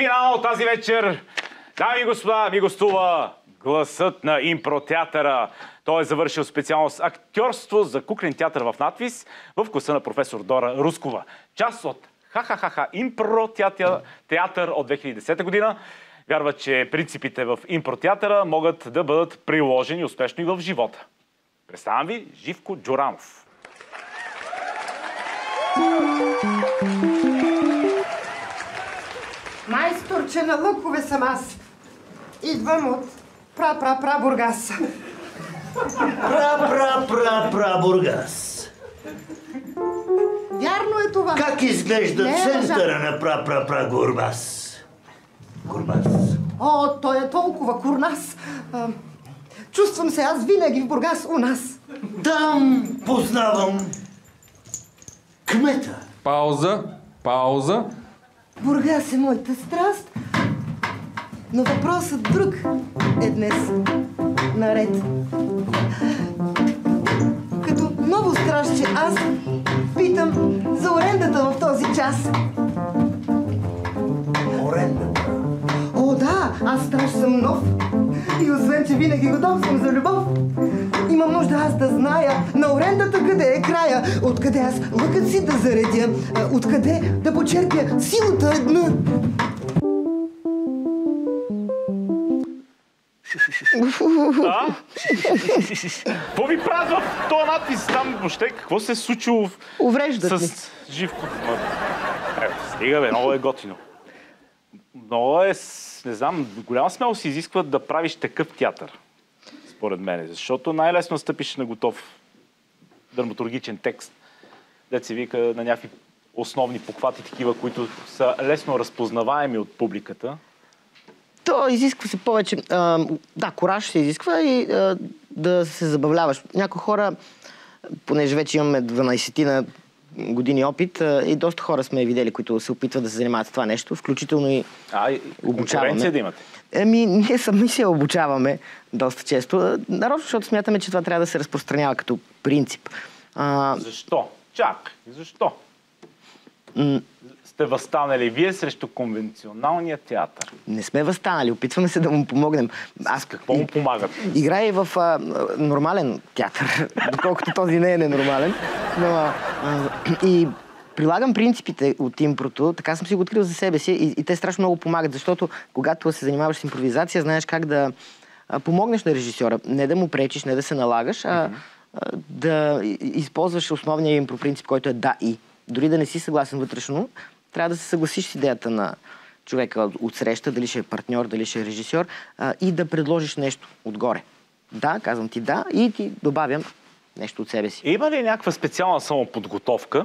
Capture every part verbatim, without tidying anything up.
финал тази вечер, дами и господа, ми гостува гласът на импротеатъра. Той е завършил специалност актьорство за куклен театър в надвис в класа на професор Дора Рускова. Част от Ха-ха-ха-ха импротеатър театър от две хиляди и десета година. Вярва, че принципите в импротеатъра могат да бъдат приложени успешно и в живота. Представям ви Живко Джуранов. Майсторче на лъкове съм аз. Идвам от пра-пра-пра Бургас. Пра-пра-пра-пра Бургас. Вярно е това. Как изглежда Не, центъра на пра-пра-пра Гурбас? Гурбас. О, той е толкова курнас. А, чувствам се аз винаги в Бургас у нас. Там познавам кмета. Пауза, пауза. Бургас е моята страст, но въпросът друг е днес наред. Като ново страстче аз питам за орендата в този час. Орендата. О, да, аз стаж съм нов и освен, че винаги готов съм за любов, имам нужда аз да зная на орендата къде е края, откъде аз лъкът си да заредя, откъде да почерпя силата една. Да? Какво ви правят в този надпис? Там въобще какво се е случило Увреждат с Живко? Е, стига бе, много е готино. Много е, не знам, голяма смелост се изисква да правиш такъв театър, според мен, защото най-лесно стъпиш на готов драматургичен текст, дето се вика на някакви основни похвати, такива, които са лесно разпознаваеми от публиката. То изисква се повече. А, да, кураж се изисква и а, да се забавляваш. Някои хора, понеже вече имаме дванайсет години опит, а, и доста хора сме видели, които се опитват да се занимават с това нещо, включително и а, и конкуренция да имате? Еми, ние сами се обучаваме доста често. Нарочно, защото смятаме, че това трябва да се разпространява като принцип. А... Защо? Чак. Защо? М... Сте възстанали вие срещу конвенционалния театър? Не сме възстанали, опитваме се да му помогнем. Аз какво му помагат? Играя и в а, нормален театър, доколкото този не е ненормален. Но, а, и прилагам принципите от импрото, така съм си го открил за себе си и, и те страшно много помагат, защото когато се занимаваш с импровизация, знаеш как да а, помогнеш на режисьора. Не да му пречиш, не да се налагаш, а, а да използваш основния импропринцип, който е да и. Дори да не си съгласен вътрешно, трябва да се съгласиш с идеята на човека от среща, дали ще е партньор, дали ще е режисьор, а, и да предложиш нещо отгоре. Да, казвам ти да, и ти добавям нещо от себе си. Има ли някаква специална самоподготовка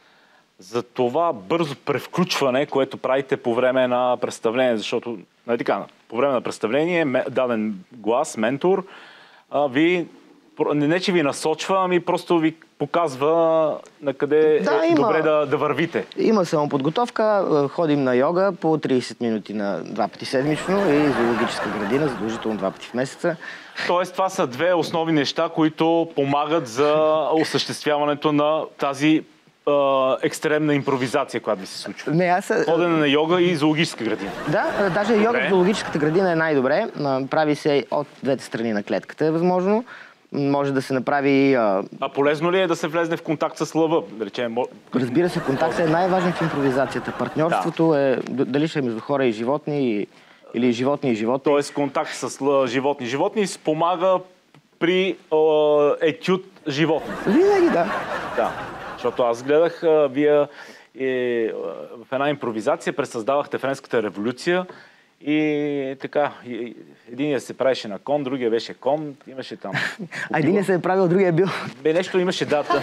за това бързо превключване, което правите по време на представление? Защото, нали така, по време на представление, даден глас, ментор, а, ви, не че ви насочва, ами просто ви показва на къде да, е има, добре да, да вървите. Има самоподготовка, ходим на йога по трийсет минути на два пъти седмично и зоологическа градина, задължително два пъти в месеца. Тоест, това са две основни неща, които помагат за осъществяването на тази е, екстремна импровизация, която ви се случва. Не, аз... Ходене на йога и зоологическа градина. Да, даже добре. Йога в зоологическата градина е най-добре. Прави се от двете страни на клетката, е възможно. Може да се направи... А... а полезно ли е да се влезне в контакт с лъва? Да речем, мо... Разбира се, контактът е най-важен в импровизацията. Партньорството да. е дали ще е между хора и животни, или животни и животни. Тоест контакт с животни и животни спомага при а, етюд животни. Винаги, да. Да, защото аз гледах, а, вие е, в една импровизация пресъздавахте Френската революция. И така, единият се правеше на кон, другия беше кон, имаше там... А единият се е правил, другия е бил. Бе, нещо имаше дата.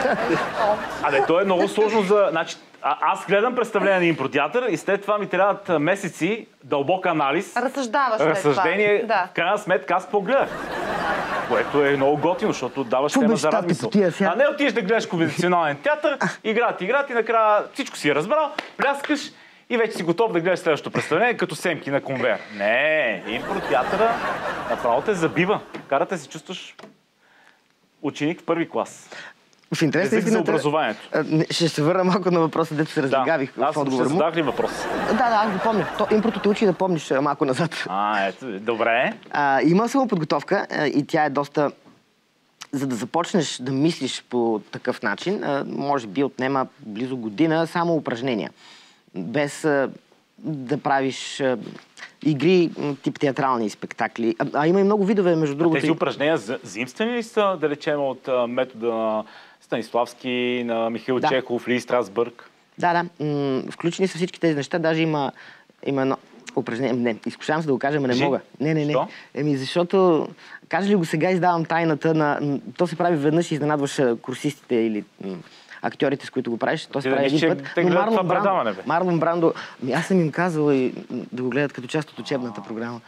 Абе, то е много сложно за... Значи, а, аз гледам представление на импротеатър и след това ми трябват месеци дълбок анализ. Разсъждаваш след разсъждение, това. Да. В крайна сметка аз погледах. Което е много готино, защото даваш тема за размисъл. А не отидеш да гледаш конвенционален театър, играят, играят и накрая всичко си е разбрал, пляскаш и вече си готов да гледаш следващото представление като семки на конвейер. Не, импротеатъра направо те забива. Кара те се чувстваш ученик в първи клас. В интерес на Език за истината... образованието. а, не, Ще се върна малко на въпроса, дето се разлегавих Да, аз в ще отговора му. задах ли въпрос? Да, да, аз го помня. То, импрото те учи да помниш а, малко назад. А, ето, добре. А, има самоподготовка а, и тя е доста... За да започнеш да мислиш по такъв начин, а, може би отнема близо година само упражнения. Без а, да правиш а, игри м, тип театрални спектакли. А, а има и много видове, между другото. Тези упражнения за- заимствани ли са, да речем, от а, метода на Станиславски, на Михаил Да. Чехов, Ли Страсбърг? Да, да. М- включени са всички тези неща. Даже има, има едно упражнение. Не, изкушавам се да го кажа, но не Кажи. мога. Не, не, не. Защо? Еми, защото, кажа ли го сега, издавам тайната на... м, То се прави веднъж и изненадваш а, курсистите или м, актьорите, с които го правиш. То се Ти да прави мислиш, един че път. те Но гледат Марлон това предаване, Брандо, бе? Марлон Брандо... Ами, аз съм им казал и м, да го гледат като част от учебната програма.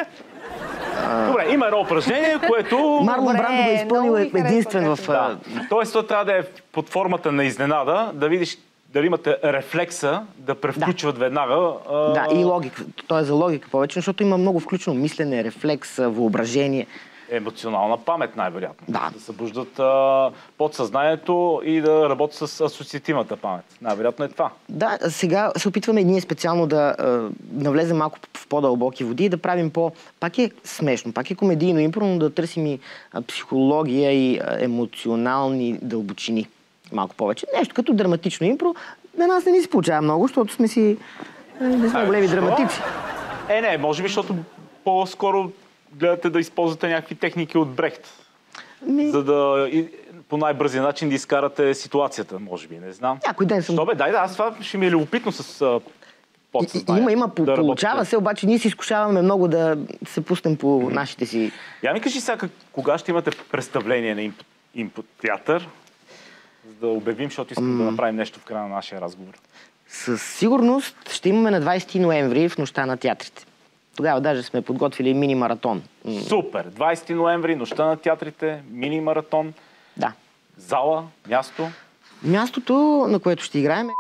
Добре, има едно упражнение, което... Марлон Добре, Брандо го е изпълнил много ми харесва единствен как в... го- а, Да. Тоест, то трябва да е под формата на изненада, да видиш дали имате рефлекса да превключват веднага. а, Да, и логика. То е за логика повече, защото има много включено мислене, рефлекс, въображение. Емоционална памет, най-вероятно. Да. Да събуждат а, подсъзнанието и да работят с асоциативната памет. Най-вероятно е това. Да, сега се опитваме ние специално да а, навлезем малко в по-дълбоки води и да правим по... Пак е смешно, пак е комедийно импро, но да търсим и а, психология и а, емоционални дълбочини. Малко повече. Нещо като драматично импро. На нас не ни се получава много, защото сме си... а, Не сме А, големи защо? драматици. Е, не, може би, защото по-скоро гледате да използвате някакви техники от Брехт, Ми, за да и, по най-бързия начин да изкарате ситуацията, може би, не знам. някой ден съм... Що бе, дай да, аз това ще ми е любопитно с а, И- подсъзнанието. Има, има, по- да получава работите. се, обаче ние се изкушаваме много да се пуснем по нашите си... Я ми кажи сега, как- кога ще имате представление на имп, имп театър, за да обявим, защото искам да направим нещо в края на нашия разговор. Със сигурност ще имаме на двайсети ноември в Нощта на театрите. Тогава даже сме подготвили мини-маратон. М, Супер! двайсети ноември, Нощта на театрите, мини-маратон, Да. зала, място. Мястото, на което ще играем, е...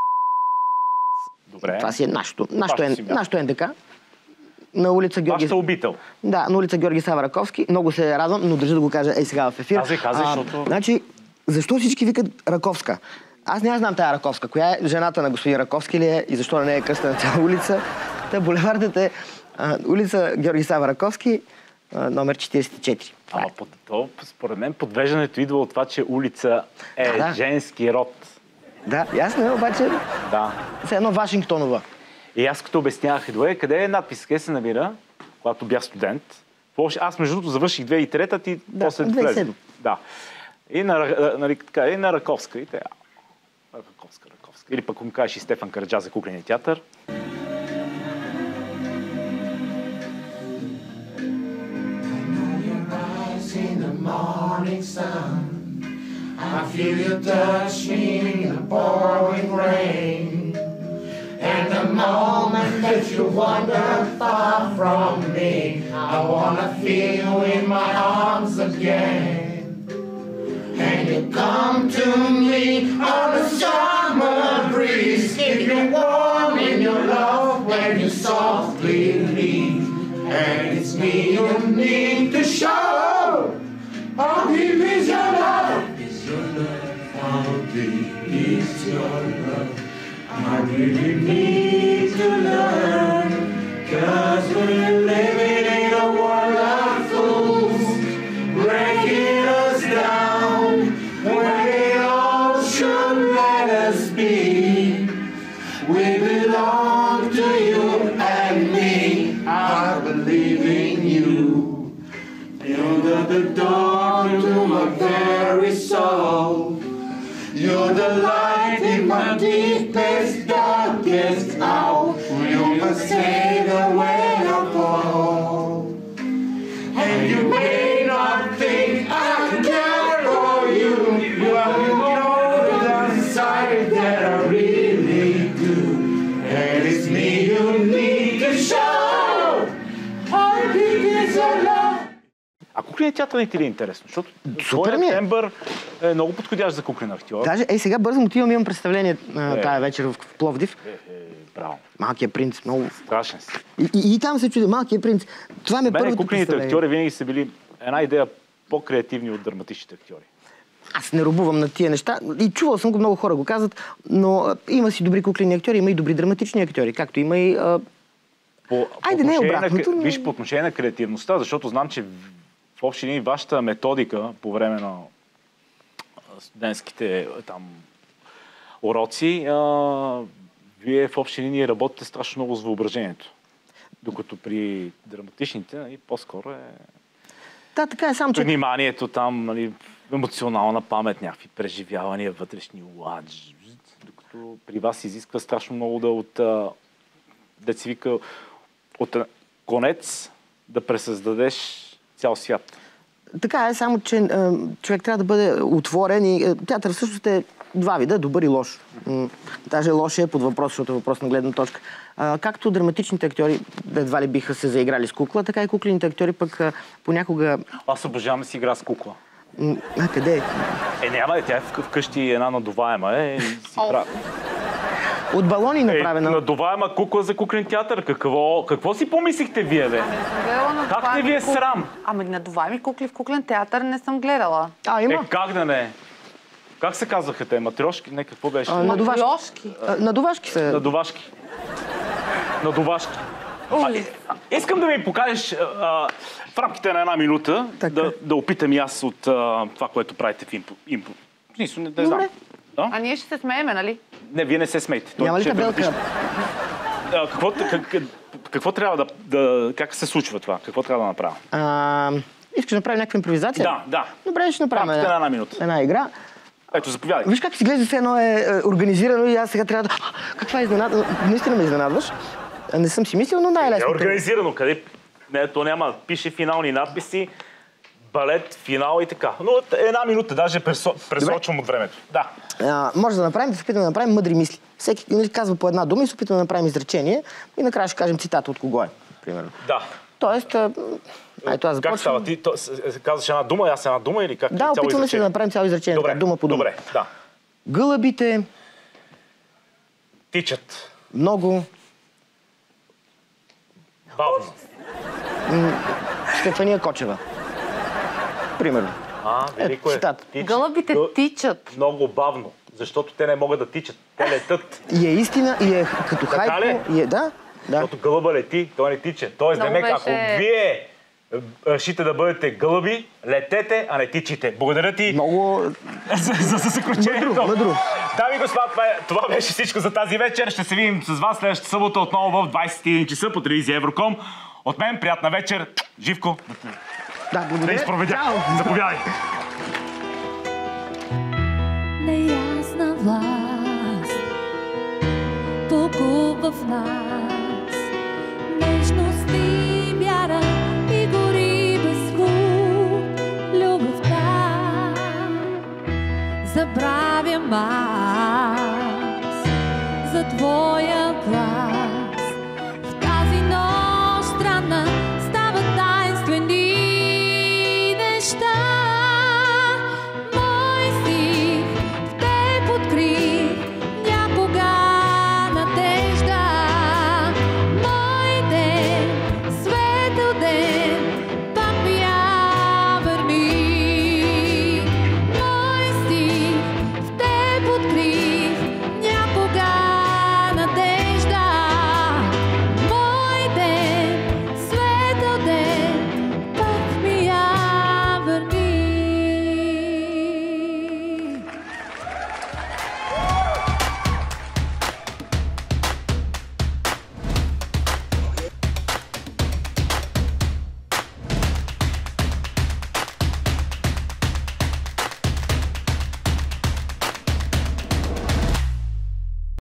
Добре. това си е нашето, нашето, Вашето е, си място. нашето НДК. На улица Георги... Вашата обител. Да, на улица Георги Сава Раковски. Много се радвам, но държа да го кажа ей сега в ефир. Казай, казай, А, защото- Значи, защо всички викат Раковска? Аз не я знам тая Раковска. Коя е жената на господин Раковски ли е и защо не е кръстена цяла улица? Та булевардът е а, улица Георги Сава Раковски, а, номер четирийсет и четири. Това е. Ама под, то, според мен подвеждането идва от това, че улица е Да, да. женски род. Да, ясно е, обаче Да. все едно Вашингтонова. И аз като обяснявах, добре, къде е надпис, къде се намира, когато бях студент. После- Аз между другото завърших две хиляди и трета, ти Да, после две хиляди и влезе. седма. Да. И на, Ра- нали, така, и на Раковска. И те, а, Раковска, Раковска. Или пък ако ми кажеш и Стефан Караджа за кукления театър. In the morning sun, I feel you touch me in the pouring rain. And the moment that you wander far from me, I wanna feel you in my arms again. And you come to me on a summer breeze, keep you warm in your love when you softly leave. And it's me you need to show. How deep is your love? Is your love? How deep is your love? I really need to learn, 'cause we're living in a world of fools, breaking us down when they all should let us be. We belong to you and me. I believe in you. You're the door to my very soul. You're the light in my deepest, darkest hour. You must say the way of all. And you may not think I care for you, but you know inside that I really do. And it's me you need to show. How deep is your love? А кукленият театър не ти ли е интересно? Защото Супер ми е. тембър е много подходящ за куклен актьор. Даже, ей сега бързо отивам, имам представление а, Е. тая вечер в в Пловдив. Е, е, браво. Малкият принц, много... Страшен си. И, и, и там се чуди, Малкият принц. Това ми е Мене първото куклените представление. актьори винаги са били една идея по-креативни от драматичните актьори. аз не робувам на тия неща. И чувал съм го, много хора го казват, но а, има си добри куклени актьори, има и добри драматични актьори, както има и... А... По, Айде, по не е отношение обратното, на, но- Виж, по отношение на креативността, защото знам, че в общи линии вашата методика по време на а, студентските там уроци, а, вие в общи линии работите страшно много с въображението. Докато при драматичните, нали, по-скоро е Да, така е, само че... вниманието там, нали, емоционална памет, някакви преживявания, вътрешни ладж. Докато при вас изисква страшно много да от, а, да си вика, от а, конец да пресъздадеш цял свят. Така е, само че а, човек трябва да бъде отворен и а, театър всъщност е два вида, добър и лош. М, Даже лош е под въпрос, защото е въпрос на гледна точка. А, както драматичните актьори едва ли биха се заиграли с кукла, така и куклените актьори пък а, понякога... Аз обожавам да си игра с кукла. М, А, къде е? Е, няма да, тя е вкъ- вкъщи една надуваема е и си прави. От балони Е, направена. надуваема кукла за куклен театър. Какво, какво си помислихте вие, бе? Ами не съм гледала на Как не ви е срам? Ами надуваеми кукли в куклен театър не съм гледала. А, Е, има. как да не? Как се казваха те? Матрешки? Не, какво беше? А, надувашки. Матрешки. А, Надувашки са. Надувашки. Надувашки. А, е, искам да ми покажеш а, в рамките на една минута Така. да, да опитам и аз от а, това, което правите в импо. импо. В смисъл, не, не знам. Добре. Да? А ние ще се смееме, нали? Не, вие не се смейте. Той Няма ли ще е табелка? драматично. А, какво, как, какво трябва да, да... Как се случва това? Какво трябва да направя? А, искаш да направим някаква импровизация? Да, да. Добре, ще направим В рамките на една, една минута. една игра. Ето, заповядай. Виж как си гледа, все едно е, е организирано и аз сега трябва да... А, каква изненада? Наистина ме изненадваш. А, Не съм си мислил, но Не е най-лесно. организирано. Къде? Не, то няма. Пише финални надписи, балет, финал и така. Но от една минута, даже пресо- пресрочвам от времето. Да. А, може да направим, да се опитаме да направим мъдри мисли. Всеки нали, казва по една дума и се опитаме да направим изречение и накрая ще кажем цитата от кого е, примерно. Да. Тоест, а, ай, това започвам. Как става? Ти то, с- с- казваш една дума, аз една дума или как? Да, цяло опитваме се изречение? да направим цяло изречение, Добре, така, дума по дума. Добре, да. Гълъбите Тичат. много... Бавно. Стефания Кочева. Примерно. А, велико е. цитат. Тичат. Гълъбите Гъ- тичат. Много бавно, защото те не могат да тичат. Те летат. И е истина, и е като Така ли? хайпо. И е, да, да. Защото гълъба лети, той не тича. Тоест, Много демек, беше- ако вие е, решите да бъдете гълъби, летете, а не тичите. Благодаря ти Много... за, за, за заключението. Мъдро, мъдро. Дами и господа, това, е- това беше всичко за тази вечер. Ще се видим с вас следващата събота отново в двайсет и един часа по телевизия Евроком. От мен приятна вечер. Живко, Да, да благодаря. изпроведя. Чао. Заповядай. неясна власт погубва в нас.